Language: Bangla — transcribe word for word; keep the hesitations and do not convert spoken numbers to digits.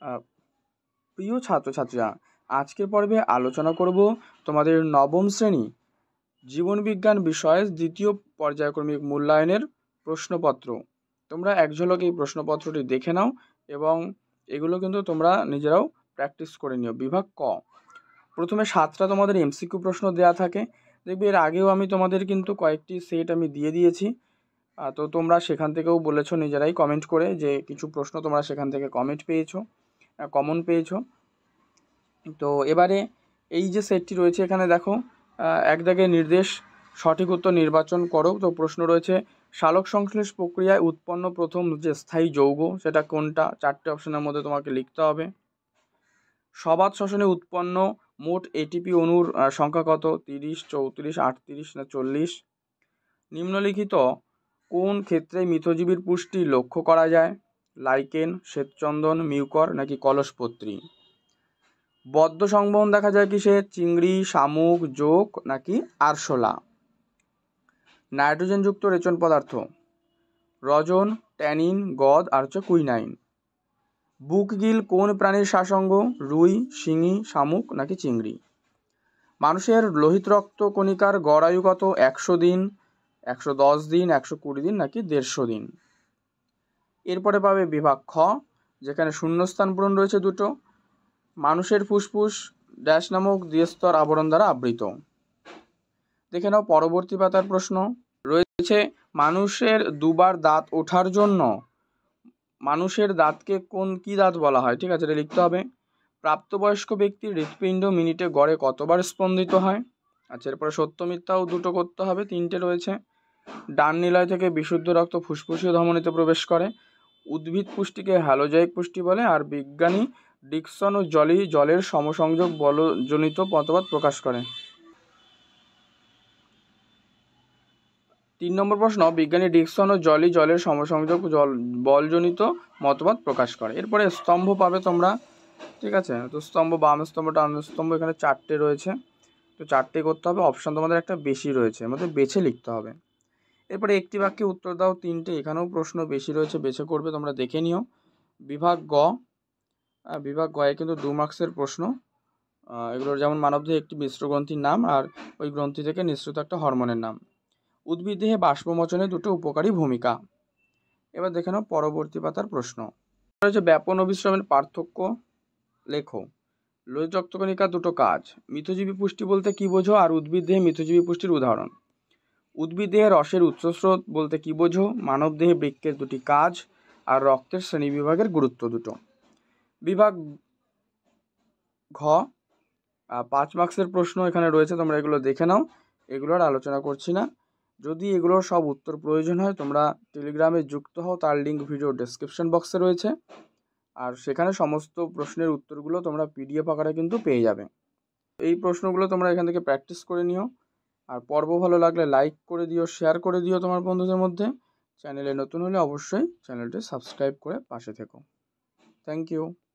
প্রিয় ছাত্রছাত্রীরা, আজকের পর্বে আলোচনা করব তোমাদের নবম শ্রেণী জীবনবিজ্ঞান বিষয়ের দ্বিতীয় পর্যায়ক্রমিক মূল্যায়নের প্রশ্নপত্র। তোমরা এক ঝলক এই প্রশ্নপত্রটি দেখে নাও এবং এগুলো কিন্তু তোমরা নিজেরাও প্র্যাকটিস করে নিও। বিভাগ ক, প্রথমে সাতটা তোমাদের এমসিকিউ প্রশ্ন দেওয়া থাকে। দেখবে এর আগেও আমি তোমাদের কিন্তু কয়েকটি সেট আমি দিয়ে দিয়েছি, তো তোমরা সেখান থেকেও বলেছো নিজেরাই কমেন্ট করে যে কিছু প্রশ্ন তোমরা সেখান থেকে কমেন্ট পেয়েছো, কমন পেয়েছো। তো এবারে এই যে সেটটি রয়েছে এখানে দেখো, এক দাগে নির্দেশ, সঠিক উত্তর নির্বাচন করো। তো প্রশ্ন রয়েছে সালোক সংশ্লেষ প্রক্রিয়ায় উৎপন্ন প্রথম যে স্থায়ী যৌগ সেটা কোনটা? চারটে অপশনের মধ্যে তোমাকে লিখতে হবে। সবাত শ্বসনে উৎপন্ন মোট এটিপি অণুর সংখ্যা কত? তিরিশ, চৌত্রিশ, আটত্রিশ না চল্লিশ? নিম্নলিখিত কোন ক্ষেত্রে মিথজীবীর পুষ্টি লক্ষ্য করা যায়? লাইকেন, শ্বেতচন্দন, মিউকর নাকি কলসপত্রী? বদ্ধ সংবহন দেখা যায় কিসে? চিংড়ি, শামুক, জোক নাকি আরশোলা? নাইট্রোজেনযুক্ত রেচন পদার্থ রজন, ট্যানিন, গদ আর হচ্ছে কুইনাইন। বুকগিল কোন প্রাণীর শ্বাসঙ্গ? রুই, শিঙি, শামুক নাকি চিংড়ি? মানুষের লোহিত রক্ত কণিকার গড় আয়ু কত? একশো দিন, একশো দশ দিন, একশো কুড়ি দিন নাকি দেড়শো দিন? এরপরে পাবে বিভাগ খ, যেখানে শূন্যস্থান পূরণ রয়েছে দুটো। মানুষের ফুসফুস ড্যাশ নামক দ্বিস্তর আবরণ দ্বারা আবৃত। দেখে নাও পরবর্তী পাতার প্রশ্ন রয়েছে মানুষের দুবার দাঁত ওঠার জন্য মানুষের দাঁতকে কোন কি দাঁত বলা হয়? ঠিক আছে, এটা লিখতে হবে। প্রাপ্তবয়স্ক ব্যক্তির হৃৎপিণ্ড মিনিটে গড়ে কতবার স্পন্দিত হয়? আচ্ছা, এরপরে সত্য মিথ্যাও দুটো করতে হবে, তিনটে রয়েছে। ডান নিলয় থেকে বিশুদ্ধ রক্ত ফুসফুসীয় ধমনীতে প্রবেশ করে। উদ্ভিদ পুষ্টিকে হ্যালোজাইক পুষ্টি বলে। আর বিজ্ঞানী ডিকসন ও জলি জলের সমসংযোগ বলজনিত মতবাদ প্রকাশ করে। তিন নম্বর প্রশ্ন, বিজ্ঞানী ডিকসন ও জলি জলের সমসংযোগ জল বলজনিত মতবাদ প্রকাশ করে। এরপরে স্তম্ভ পাবে তোমরা, ঠিক আছে। তো স্তম্ভ, বাম স্তম্ভ, ডান স্তম্ভ, এখানে চারটে রয়েছে, তো চারটে করতে হবে। অপশান তোমাদের একটা বেশি রয়েছে, আমাদের বেছে লিখতে হবে। এরপরে একটি বাক্যে উত্তর দাও তিনটে, এখানেও প্রশ্ন বেশি রয়েছে, বেছে করবে, তোমরা দেখে নিও। বিভাগ গ, বিভাগ গয়ে কিন্তু দু মার্কসের প্রশ্ন। এগুলোর যেমন মানবদেহে একটি মিশ্র গ্রন্থির নাম আর ওই গ্রন্থি থেকে নিঃসৃত একটা হরমোনের নাম। উদ্ভিদ দেহে বাষ্পমোচনে দুটো উপকারী ভূমিকা। এবার দেখে নাও পরবর্তী পাতার প্রশ্ন রয়েছে ব্যাপন অভিশ্রমের পার্থক্য লেখো। লোহিত রক্তকণিকার দুটো কাজ। মিথজীবী পুষ্টি বলতে কি বোঝো? আর উদ্ভিদ দেহে মিথজীবী পুষ্টির উদাহরণ। উদ্ভিদ দেহে রসের উৎসস্রোত বলতে কি বোঝো? মানব দেহে বৃক্কের দুটি কাজ আর রক্তের শ্রেণীবিভাগের গুরুত্ব দুটো। বিভাগ ঘ, পাঁচ মার্কসের প্রশ্ন এখানে রয়েছে, তোমরা এগুলো দেখে নাও, এগুলোর আলোচনা করছি না। যদি এগুলোর সব উত্তর প্রয়োজন হয় তোমরা টেলিগ্রামে যুক্ত হও, তার লিঙ্ক ভিডিও ডেসক্রিপশন বক্সে রয়েছে। আর সেখানে সমস্ত প্রশ্নের উত্তরগুলো তোমরা পিডিএফ আকারে কিন্তু পেয়ে যাবে। এই প্রশ্নগুলো তোমরা এখান থেকে প্র্যাকটিস করে নিও। আর পর্ব ভালো লাগলে লাইক করে দিও, শেয়ার করে দিও তোমার বন্ধুদের মধ্যে। চ্যানেলে নতুন হলে অবশ্যই চ্যানেলটি সাবস্ক্রাইব করে পাশে থেকো। Thank you.